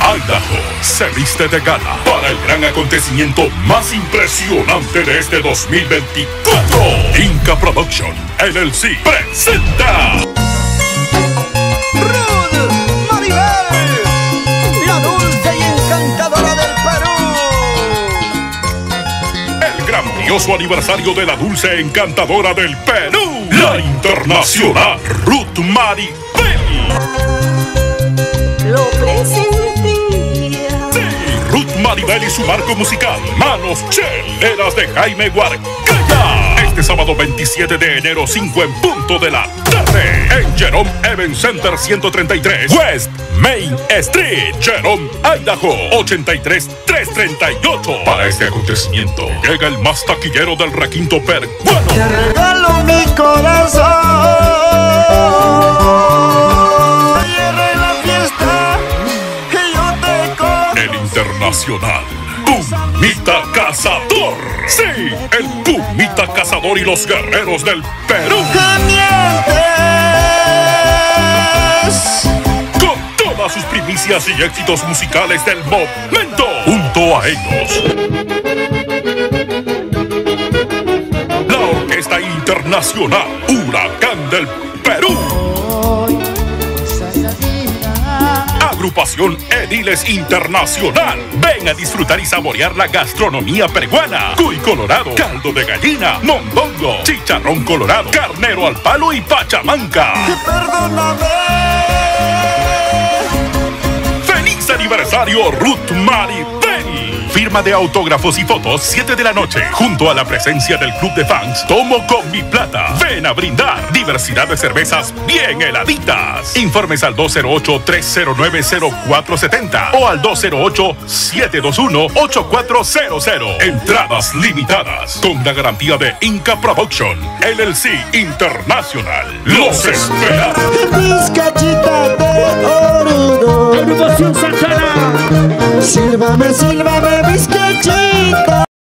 Idaho se viste de gala para el gran acontecimiento más impresionante de este 2024. Inca Production LLC presenta Ruth Maribel, la dulce y encantadora del Perú. el grandioso aniversario de la dulce e encantadora del Perú, la internacional Ruth Maribel. Lo presentía. Sí, Ruth Maribel y su marco musical Manos Cheleras de Jaime Guarcaya. Este sábado 27 de enero, 5 en punto de la tarde, en Jerome Event Center 133 West Main Street, Jerome, Idaho 83338. Para este acontecimiento llega el más taquillero del requinto peruano, Te regalo mi corazón. Cierre la fiesta y yo te corro. el internacional Pumita Cazador. Sí, el Pumita Cazador y los guerreros del Perú. ¡Que mientes! Con todas sus primicias y éxitos musicales del momento. Junto a ellos, la Orquesta Internacional Huracán del Perú. Agrupación Ediles Internacional. Ven a disfrutar y saborear la gastronomía peruana. Cuy colorado, caldo de gallina, mondongo, chicharrón colorado, carnero al palo y pachamanca. Perdóname. ¡Feliz aniversario, Ruth Maribel! Firma de autógrafos y fotos, 7 de la noche, junto a la presencia del club de fans Tomo con mi plata. Ven a brindar diversidad de cervezas bien heladitas. Informes al 208-309-0470 o al 208-721-8400. Entradas limitadas, con la garantía de Inca Production LLC Internacional. ¡Los espera! Vizcachita de orudo. Agrupación Santana. Sílvame, sílvame, Vizca.